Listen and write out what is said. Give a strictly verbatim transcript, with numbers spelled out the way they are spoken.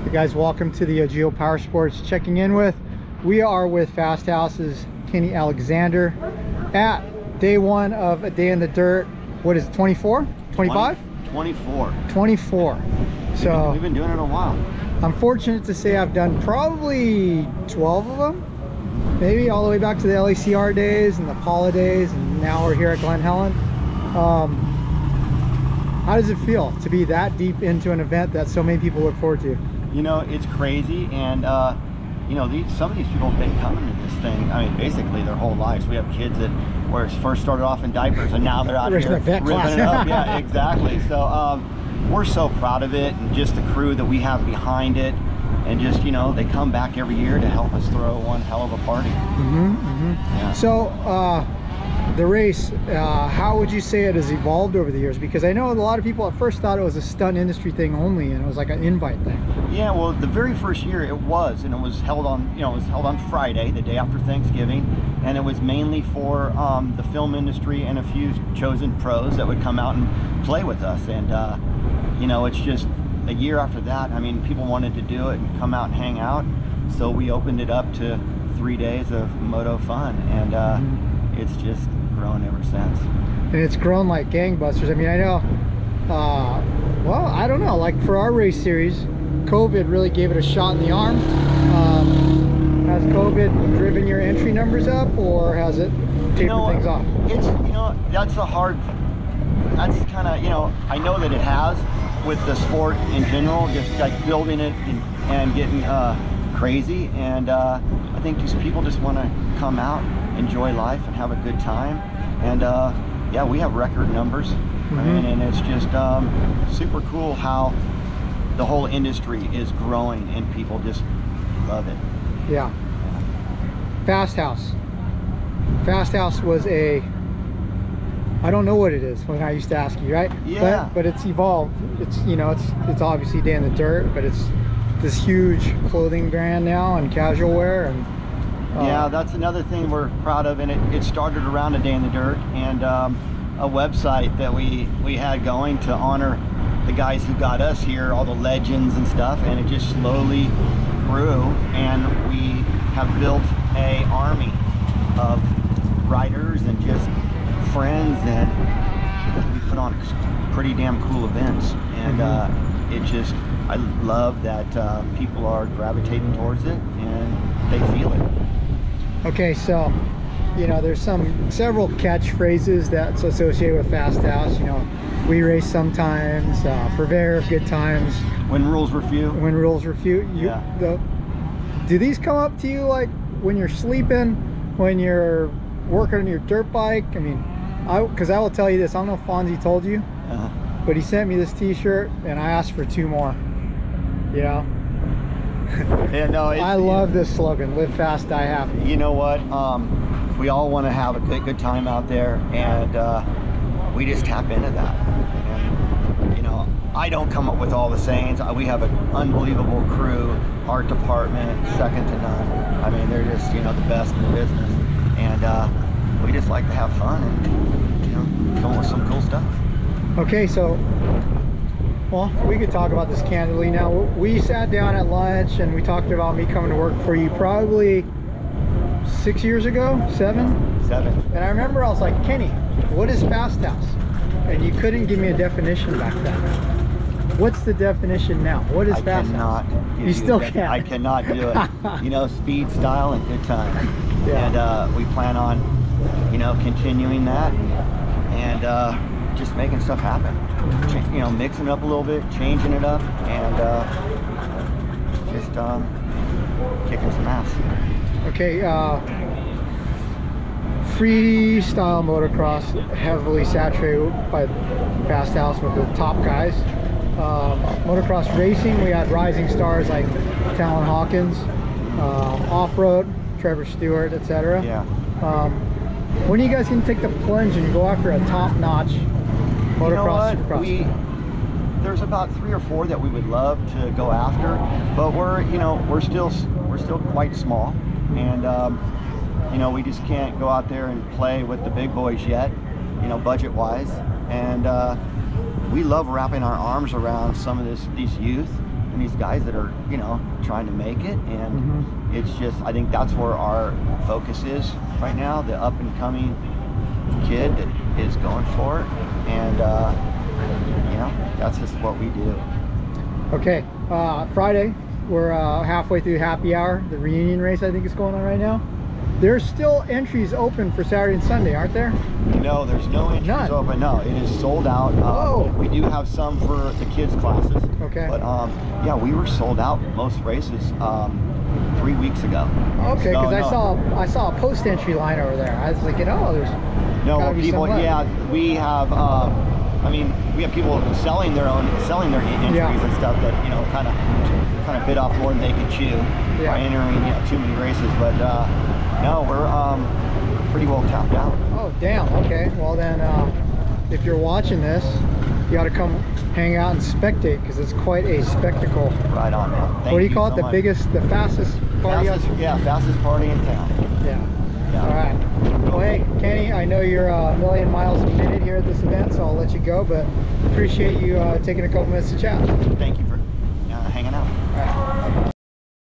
Hey guys, welcome to the Geo Power Sports checking in with. We are with Fasthouse's Kenny Alexander at day one of A Day in the Dirt. What is it, twenty-four? twenty-five? twenty-four. twenty-four. So we've been doing it a while. I'm fortunate to say I've done probably twelve of them, maybe all the way back to the L A C R days and the Paula days, and now we're here at Glen Helen. Um, how does it feel to be that deep into an event that so many people look forward to? You know, it's crazy, and uh, you know, these some of these people have been coming to this thing, I mean, basically their whole lives. We have kids that were first started off in diapers, and now they're out here ripping it up. Yeah, exactly. So um, we're so proud of it, and just the crew that we have behind it, and just, you know, they come back every year to help us throw one hell of a party. Mm-hmm, mm-hmm. Yeah. So uh, the race, uh, how would you say it has evolved over the years? Because I know a lot of people at first thought it was a stunt industry thing only, and it was like an invite thing. Yeah, well, the very first year it was, and it was held on, you know, it was held on Friday, the day after Thanksgiving, and it was mainly for um, the film industry and a few chosen pros that would come out and play with us. And uh, you know, it's just a year after that, I mean, people wanted to do it and come out and hang out, so we opened it up to three days of moto fun, and uh, mm-hmm. it's just grown ever since. And it's grown like gangbusters. I mean, I know, uh, well, I don't know, like for our race series, COVID really gave it a shot in the arm. Um, has COVID driven your entry numbers up, or has it tapered you know, things off? It's, you know, that's a hard, that's kind of, you know, I know that it has with the sport in general, just like building it and, and getting uh, crazy. And uh, I think these people just want to come out, enjoy life, and have a good time. And uh, yeah, we have record numbers. Mm-hmm. I mean, and it's just um, super cool how the whole industry is growing and people just love it. Yeah. Fasthouse. Fasthouse was a, I don't know what it is when I used to ask you, right? Yeah. But, but it's evolved. It's, you know, it's it's obviously Day in the Dirt, but it's this huge clothing brand now and casual wear. And uh, yeah, that's another thing we're proud of, and it, it started around A Day in the Dirt, and um, a website that we we had going to honor the guys who got us here, all the legends and stuff, and it just slowly grew, and we have built a army of writers and just friends, and we put on pretty damn cool events. And mm-hmm. uh, it just, I love that uh, people are gravitating towards it and they feel it. Okay, so you know, there's some several catchphrases that's associated with Fasthouse. You know, we race sometimes, uh, purveyor of good times. When rules were few. When rules were few. You, yeah. The, do these come up to you like when you're sleeping, when you're working on your dirt bike? I mean, I because I will tell you this. I don't know if Fonzie told you, uh-huh. but he sent me this T-shirt, and I asked for two more. You know. Yeah, no. I love this slogan: "Live fast, die happy." You know what? Um, we all want to have a good, good time out there, and uh, we just tap into that. And you know, I don't come up with all the sayings. We have an unbelievable crew, art department, second to none. I mean, they're just, you know, the best in the business, and uh, we just like to have fun and, you know, come up with some cool stuff. Okay, so, well, we could talk about this candidly now. We sat down at lunch and we talked about me coming to work for you probably six years ago, seven? Yeah, seven. And I remember I was like, Kenny, what is Fasthouse? And you couldn't give me a definition back then. What's the definition now? What is I Fasthouse? Cannot you still can't. I cannot do it. You know, speed, style, and good time. Yeah. And uh, we plan on, you know, continuing that and uh, just making stuff happen. Ch you know, mixing it up a little bit, changing it up, and uh, just um, kicking some ass. Okay, uh, freestyle motocross, heavily saturated by Fasthouse with the top guys. Um, motocross racing, we had rising stars like Talon Hawkins, uh, off-road, Trevor Stewart, et cetera. Yeah. Um, when are you guys going to take the plunge and go after a top-notch motocross, you know supercross? We, there's about three or four that we would love to go after, but we're, you know, we're still we're still quite small, and um, you know, we just can't go out there and play with the big boys yet, you know, budget-wise, and. Uh, We love wrapping our arms around some of this, these youth and these guys that are, you know, trying to make it. And mm-hmm. it's just, I think that's where our focus is right now, the up and coming kid that is going for it. And uh, you know, that's just what we do. Okay, uh, Friday, we're uh, halfway through happy hour. The reunion race, I think, is going on right now. There's still entries open for Saturday and Sunday, aren't there? No, there's no entries None. open. No, it is sold out. Um, oh. We do have some for the kids' classes. Okay. But um, yeah, we were sold out most races um, three weeks ago. Okay, because so, I no. saw I saw a post entry line over there. I was thinking, oh, there's no gotta well, be people. some left. Yeah, we have. Um, I mean, we have people selling their own, selling their entries Yeah. and stuff that, you know, kind of, kind of bit off more than they could chew yeah. by entering, you know, too many races. But uh, no, we're um, pretty well tapped out. Oh, damn. Okay. Well, then, uh, if you're watching this, you ought to come hang out and spectate, because it's quite a spectacle. Right on, man. Thank what do you call so it? The much. biggest, the fastest party? Fastest, yeah, fastest party in town. Yeah. Yeah. All right. Well, hey, Kenny, I know you're a million miles a minute here at this event, so I'll let you go, but appreciate you uh, taking a couple minutes to chat. Thank you for uh, hanging out.